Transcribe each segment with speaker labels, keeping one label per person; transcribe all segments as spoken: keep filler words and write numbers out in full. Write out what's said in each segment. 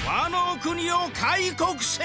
Speaker 1: 和の国を開国せよ。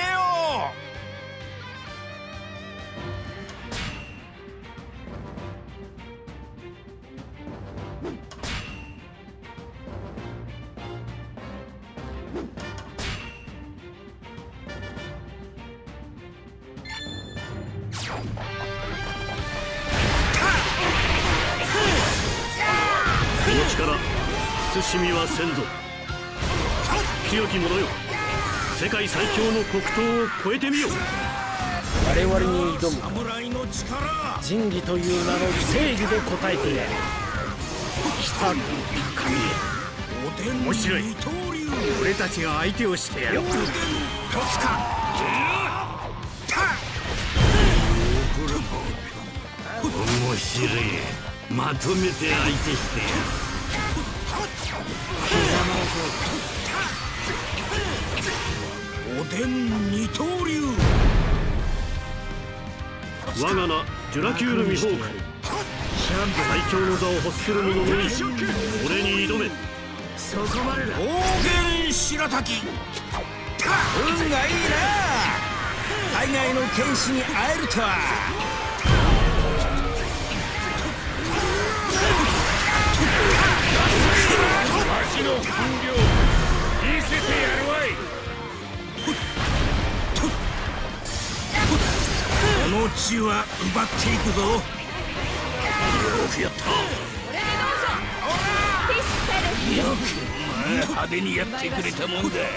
Speaker 2: この力慎みはせんぞ。強き者よ、世界最強の黒刀を超えてみよ。
Speaker 3: 我々に挑む
Speaker 1: 侍の力、
Speaker 3: 仁義という名の正義で答えてやる。北国高見へ。
Speaker 1: 面白い。
Speaker 3: 俺たちが相手をしてやる。
Speaker 1: おでんとつか。
Speaker 2: 面白い。まとめて相手してやる。
Speaker 1: おでん二刀流。
Speaker 2: 我が名ジュラキュール・ミホーク。最強の座を欲する者のみ俺に挑め。
Speaker 3: そこまでだ。
Speaker 1: 大元白滝。運がいいな。海外の剣士に会えるとは。
Speaker 3: わしの本領見せてやるわい。
Speaker 1: この地は奪っていくぞ。よくやった。よく派手にやってくれたもんだ。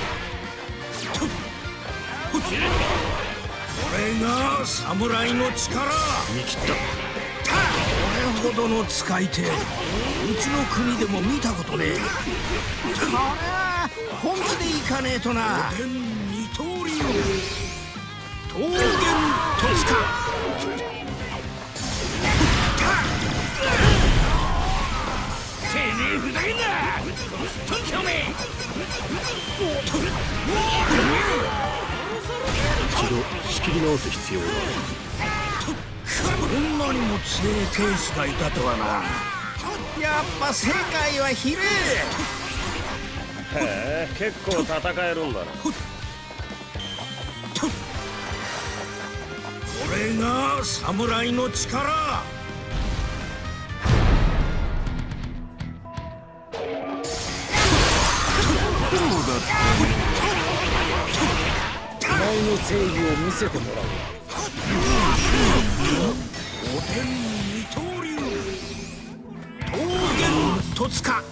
Speaker 1: これが侍の力。
Speaker 2: 見切った。
Speaker 1: これほどの使い手、うちの国でも見たことねえ。これは本気でいかねえとな。おでん二刀流。桃源戸塚。てめえふざけんな。とんきょめ。
Speaker 2: 一度仕切り直す必要がある。
Speaker 1: こんなにも強い剣士がいたとはな。やっぱ世界は広い。
Speaker 3: へえ、結構戦えるんだな。
Speaker 1: これが侍の力。
Speaker 3: お前の正義を見せてもらう。
Speaker 1: おでん二刀流。桃源戸塚。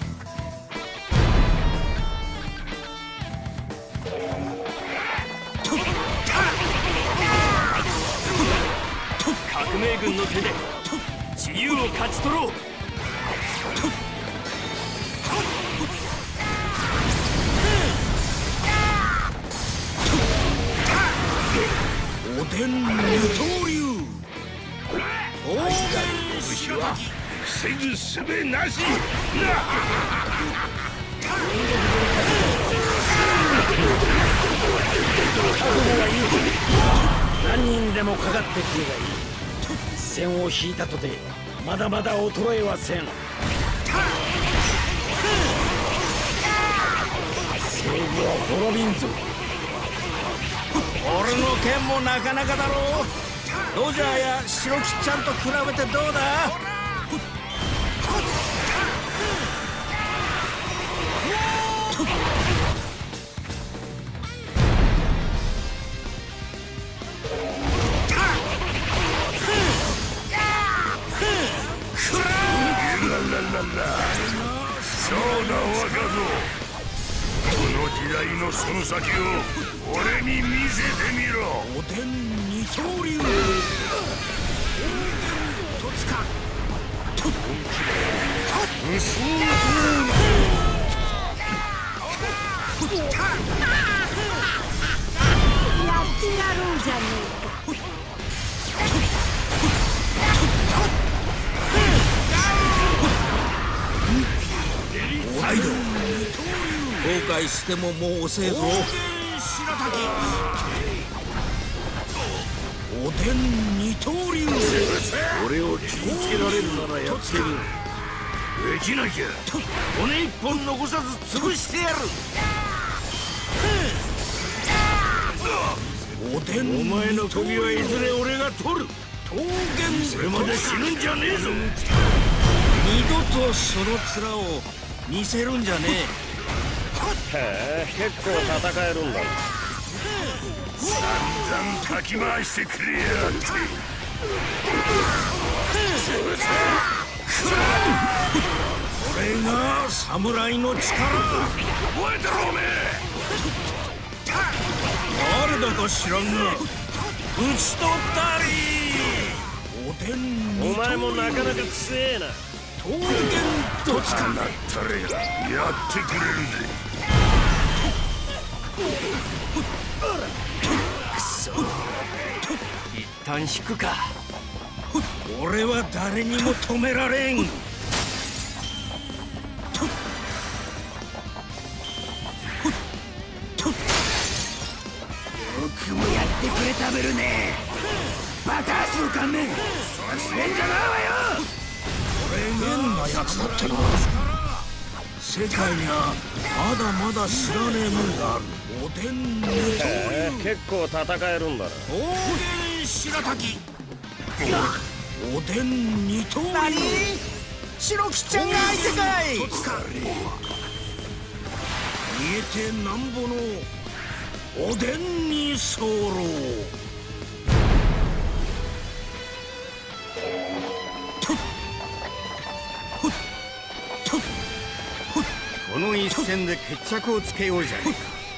Speaker 2: 革命軍の手で自由を勝ち取ろう。
Speaker 1: おでん二刀流。大元白滝。
Speaker 2: 防ぐすべなし。
Speaker 3: 何人でもかかってくればいい。線を引いたとてまだまだ衰えはせん。正義は滅びんぞ。
Speaker 1: 俺の剣もなかなかだろう。ロジャーや白吉ちゃんと比べてどうだ。
Speaker 2: そうだ若造、この時代のその先を俺に見せてみろ。
Speaker 1: おでん二刀流。戸塚。
Speaker 2: 無双
Speaker 4: やってやろうじゃねえか。
Speaker 1: ワイド。後悔してももう遅えぞ。白滝。おでん二刀流。
Speaker 2: 俺を切りつけられるならやってる。できなきゃ骨一本残さず潰してやる。
Speaker 1: おでん
Speaker 3: お前の首はいずれ俺が取る。
Speaker 1: 桃源
Speaker 3: それまで死ぬんじゃねえぞ。
Speaker 1: 二度とその面を見せるんじゃね
Speaker 5: へえ、結構戦えるんだな。
Speaker 3: 散々かき回してくれやがって。
Speaker 1: これが侍の力。
Speaker 3: 覚えてろおめえ。
Speaker 1: 誰だか知らんが討ち取ったり。おでん
Speaker 5: お前もなかなか強えな。
Speaker 1: 桃源とつかんだ
Speaker 3: ったれやってくれるぜ。
Speaker 1: 一旦引くか。俺は誰にも止められん。よくもやってくれたべるね。バタースの観念忘れんじゃないわよ。変なやつだってな。世界にはまだまだ知らねえもんがある。おでん二刀
Speaker 5: へえ、結構戦えるんだな。
Speaker 1: 桃源白滝。おでん二刀流。白木ちゃんが相手かい。見えてなんぼのおでんに候。
Speaker 6: この一戦で決着をつけようじゃねえか。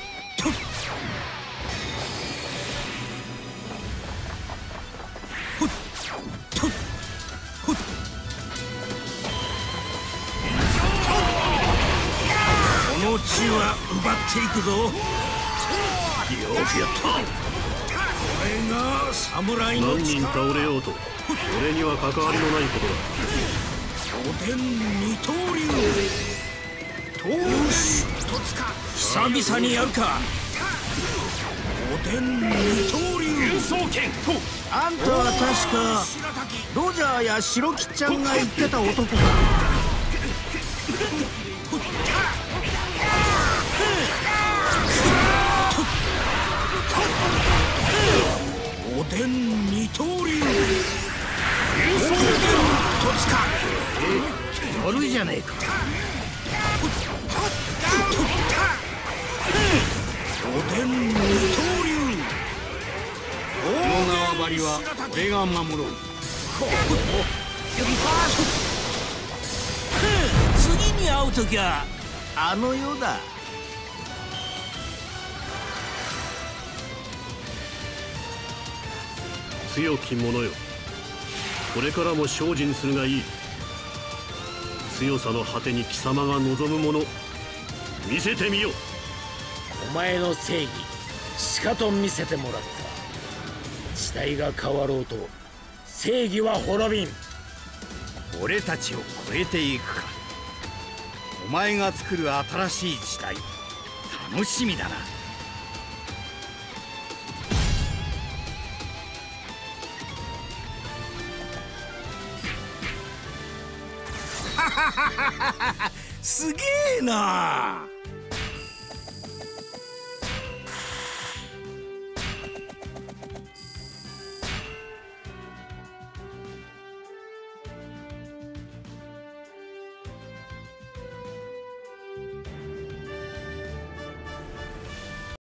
Speaker 1: この地は奪っていくぞ。よくやった。これが侍の
Speaker 2: 何人
Speaker 1: 力。
Speaker 2: 倒れようと俺には関わりのないことだ。
Speaker 1: おでん二刀流。よし、久々にやるか。おでん二刀流。あんたは確かロジャーや白木ちゃんが言ってた男か。おでん二刀流。やるじゃねえか。おでん二刀流。
Speaker 6: この縄張りは俺が守ろう。
Speaker 1: 次に会うときはあの世だ。
Speaker 2: 強き者よ、これからも精進するがいい。強さの果てに貴様が望むもの見せてみよ。
Speaker 3: お前の正義しかと見せてもらった。時代が変わろうと正義は滅びん。
Speaker 6: 俺たちを超えていくか。お前が作る新しい時代楽しみだな。
Speaker 1: すげえな。